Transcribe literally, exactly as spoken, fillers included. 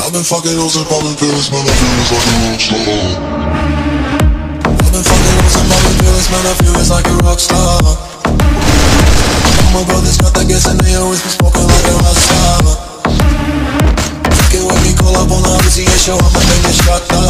I've been fucking hoes and popping pills, man, I feel it's like a rock star. I've been fucking hoes and popping pills, man, I feel it's like a rock star. My brother's got that gas and they always be smoking like a rock star. Fucking when we call up on the Uzi and show, I'ma make it shot down.